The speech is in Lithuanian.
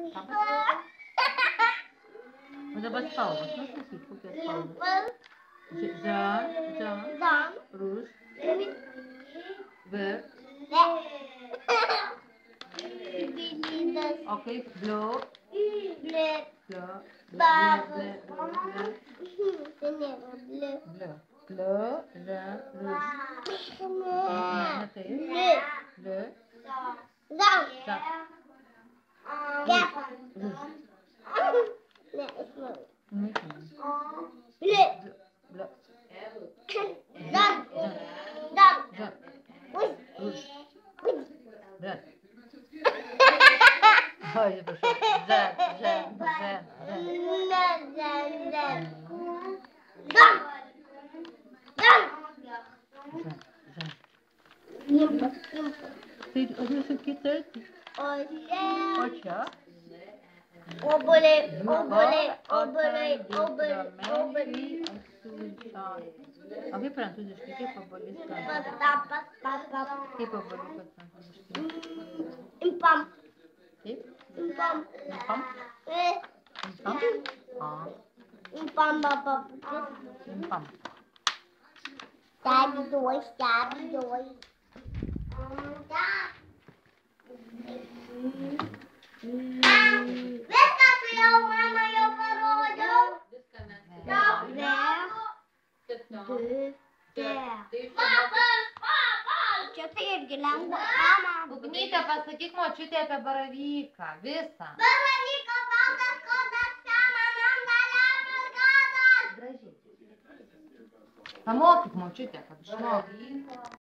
O dabar spalvos. Nusakyk, kokios spalvos. Zan, ruž, vir. O kaip bleu. Bleu, zan, ruž. Ne taip. Bleu. Zan. Ruž. Ой, это что? Зен. Ты рисунки терти? Оча. Obole. O kaip prancūziškai, kaip obuolys prancūziškai? Kaip obuoliukas prancūziškai? Impam. Kaip? Impam. Impam? Impam, baba. Impam. Sabe dois. Viską tu jau, mama, jau parodžiau. Papa. Čia tai irgi lengva. Mama. Ugnyte, pasakyk močiutė apie baravyką. Visą. Baravyko valdas kodas, manam galiausias gadas. Gražiai. Pamokyk močiutę, kad žinok.